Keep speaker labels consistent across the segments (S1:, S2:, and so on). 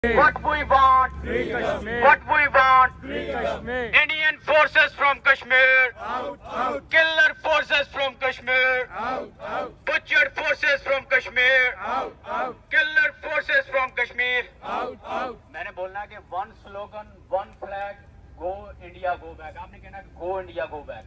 S1: What we want,
S2: Free Kashmir.
S1: what we want,
S2: Free Kashmir.
S1: Indian forces from Kashmir,
S2: Out, out,
S1: killer forces from Kashmir,
S2: out, out,
S1: butchered forces from Kashmir,
S2: out, out,
S1: killer forces from Kashmir.
S2: out, out.
S1: मैंने बोलना कि one slogan, one flag, go India, go back. आपने कहना go India, go back.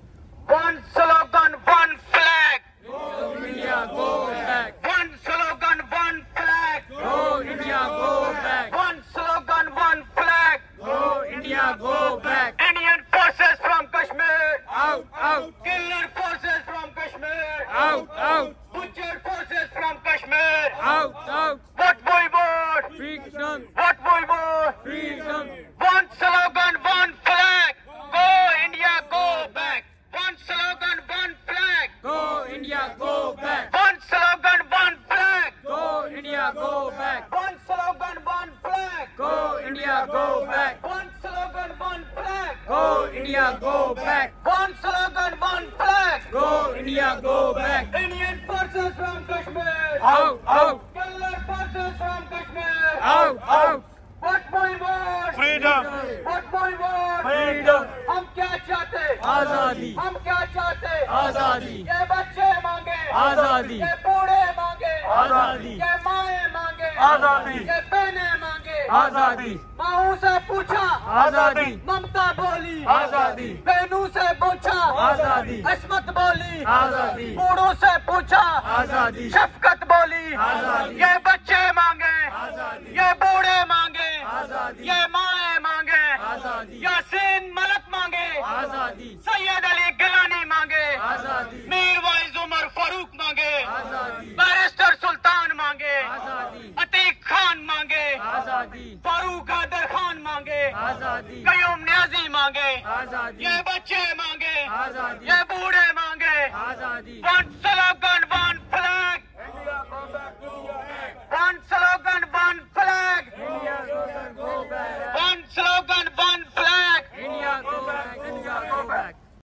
S1: One slogan, one flag.
S2: Go India, go back.
S1: One slogan, one flag.
S2: Go India, go back.
S1: One slogan, one flag.
S2: Go India, go back.
S1: Indian forces from Kashmir.
S2: Out, out,
S1: Killer forces from Kashmir.
S2: out, out,
S1: Butchered forces from Kashmir.
S2: out, out.
S1: What we want?
S2: Freedom,
S1: What we want?
S2: freedom.
S1: One slogan, one flag. Go India, go back. One slogan, one flag.
S2: Go India, go back.
S1: One slogan, one flag.
S2: Go India, go back.
S1: One slogan, one flag.
S2: Go India, go back.
S1: One slogan, one flag.
S2: Go India, go back.
S1: One slogan, one flag.
S2: Go India, go back.
S1: Indian forces from Kashmir.
S2: Out, out,
S1: Killer forces from Kashmir.
S2: out, out.
S1: What we want?
S2: Freedom,
S1: What we want?
S2: freedom.
S1: हम क्या चाहते?
S2: आजादी,
S1: हम क्या चाहते?
S2: आजादी,
S1: ये बच्चे मांगे
S2: आजादी,
S1: ये बूढ़े मांगे
S2: आजादी,
S1: ये माएं मांगे
S2: आजादी,
S1: ये बहनें मांगे
S2: आजादी,
S1: माओ से पूछा
S2: आजादी,
S1: ममता बोली
S2: आजादी,
S1: बहनों से पूछा
S2: आजादी,
S1: अस्मत बोली
S2: आजादी,
S1: बूढ़ों से पूछा
S2: आजादी,
S1: शफकत बोली
S2: आजादी,
S1: ये बच्चे मांगे
S2: आजादी,
S1: ये बूढ़े मांगे
S2: आजादी,
S1: ये माएं मांगे
S2: आजादी,
S1: यासीन मलक मांगे
S2: आजादी,
S1: सैयद अली गिलानी मांगे
S2: आजादी,
S1: मीर वाइज उमर फारूक मांगे
S2: आजादी,
S1: बैरिस्टर सुल्तान मांगे
S2: आजादी,
S1: अतीक खान मांगे
S2: आजादी,
S1: फारूक हैदर खान मांगे
S2: आजादी,
S1: कयूम न्याजी मांगे
S2: आजादी,
S1: ये बच्चे मांगे
S2: आजादी,
S1: ये बूढ़े मांगे
S2: आजादी,
S1: वन स्लोगन वन